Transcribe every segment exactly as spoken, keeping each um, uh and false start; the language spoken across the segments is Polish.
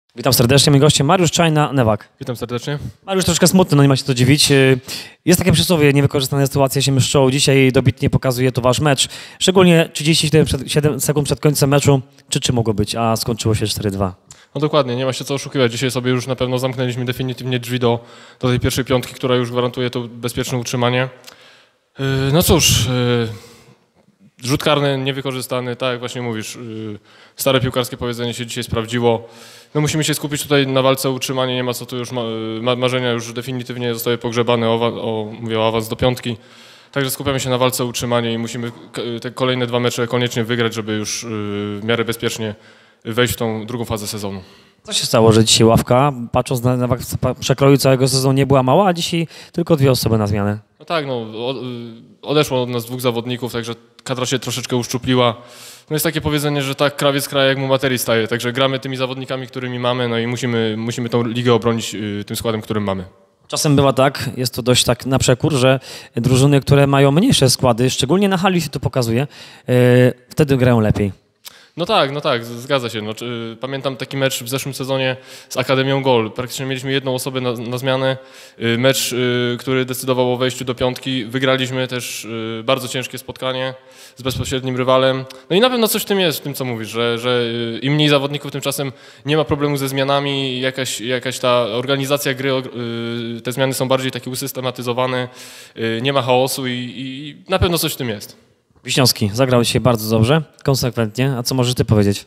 Witam serdecznie, mój goście Mariusz Czajna-Newak. Witam serdecznie. Mariusz troszkę smutny, no nie ma się to dziwić. Jest takie przysłowie, niewykorzystane sytuacje się myszczą. Dzisiaj dobitnie pokazuje to wasz mecz. Szczególnie trzydzieści siedem sekund przed końcem meczu. Czy czy mogło być, a skończyło się cztery dwa. No dokładnie, nie ma się co oszukiwać. Dzisiaj sobie już na pewno zamknęliśmy definitywnie drzwi do, do tej pierwszej piątki, która już gwarantuje to bezpieczne utrzymanie. Yy, no cóż, yy, rzut karny niewykorzystany, tak jak właśnie mówisz, yy, stare piłkarskie powiedzenie się dzisiaj sprawdziło. No musimy się skupić tutaj na walce o utrzymanie, nie ma co tu już, ma, ma, marzenia już definitywnie zostały pogrzebane, o, o, mówię o awans do piątki. Także skupiamy się na walce o utrzymanie i musimy te kolejne dwa mecze koniecznie wygrać, żeby już yy, w miarę bezpiecznie wejść w tą drugą fazę sezonu. Co się stało, że dzisiaj ławka, patrząc na, na przekroju całego sezonu, nie była mała, a dzisiaj tylko dwie osoby na zmianę? No tak, no, odeszło od nas dwóch zawodników, także kadra się troszeczkę uszczupliła. No jest takie powiedzenie, że tak krawiec kraje jak mu materii staje, także gramy tymi zawodnikami, którymi mamy, no i musimy, musimy tą ligę obronić tym składem, którym mamy. Czasem bywa tak, jest to dość tak na przekór, że drużyny, które mają mniejsze składy, szczególnie na hali się to pokazuje, yy, wtedy grają lepiej. No tak, no tak, zgadza się. No, czy, pamiętam taki mecz w zeszłym sezonie z Akademią Gol. Praktycznie mieliśmy jedną osobę na, na zmianę. Mecz, y, który decydował o wejściu do piątki. Wygraliśmy też y, bardzo ciężkie spotkanie z bezpośrednim rywalem. No i na pewno coś w tym jest, w tym co mówisz, że, że im mniej zawodników, tymczasem nie ma problemu ze zmianami. Jakaś, jakaś ta organizacja gry, y, te zmiany są bardziej takie usystematyzowane. Y, nie ma chaosu i, i na pewno coś w tym jest. Wiśniowski zagrał dzisiaj bardzo dobrze, konsekwentnie. A co możesz ty powiedzieć?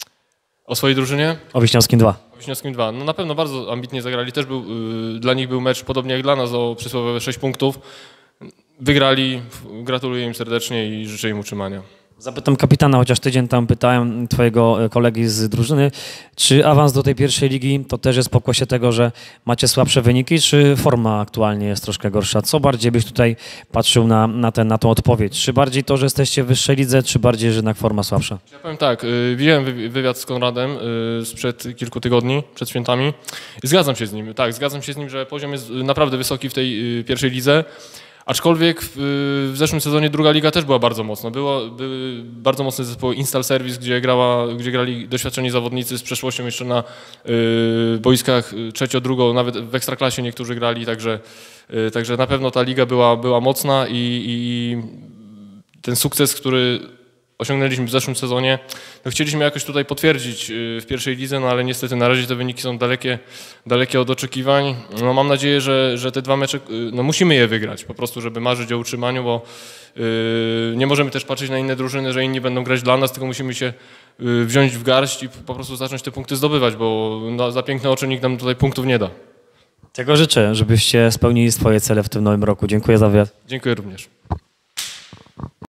O swojej drużynie? O Wiśniowskim dwa. O Wiśniowskim dwa. No na pewno bardzo ambitnie zagrali. Też był, yy, dla nich był mecz podobnie jak dla nas o przysłowiowe sześć punktów. Wygrali, gratuluję im serdecznie i życzę im utrzymania. Zapytam kapitana, chociaż tydzień tam pytałem twojego kolegi z drużyny, czy awans do tej pierwszej ligi to też jest pokłosie tego, że macie słabsze wyniki, czy forma aktualnie jest troszkę gorsza? Co bardziej byś tutaj patrzył na, na, ten, na tą odpowiedź? Czy bardziej to, że jesteście w wyższej lidze, czy bardziej, że jednak forma słabsza? Ja powiem tak, yy, widziałem wywiad z Konradem yy, sprzed kilku tygodni, przed świętami i zgadzam się z nim. Tak, zgadzam się z nim, że poziom jest naprawdę wysoki w tej yy, pierwszej lidze. Aczkolwiek w, w zeszłym sezonie druga liga też była bardzo mocna. Było, były bardzo mocne zespoły Instal Service, gdzie, grała, gdzie grali doświadczeni zawodnicy z przeszłością jeszcze na y, boiskach trzecio, drugo, nawet w Ekstraklasie niektórzy grali, także, y, także na pewno ta liga była, była mocna i, i ten sukces, który osiągnęliśmy w zeszłym sezonie, no chcieliśmy jakoś tutaj potwierdzić w pierwszej lidze, no ale niestety na razie te wyniki są dalekie, dalekie od oczekiwań. No mam nadzieję, że, że te dwa mecze, no musimy je wygrać po prostu, żeby marzyć o utrzymaniu, bo yy, nie możemy też patrzeć na inne drużyny, że inni będą grać dla nas, tylko musimy się yy, wziąć w garść i po prostu zacząć te punkty zdobywać, bo no, za piękne oczy nikt nam tutaj punktów nie da. Tego życzę, żebyście spełnili swoje cele w tym nowym roku. Dziękuję za wywiad. Dziękuję również.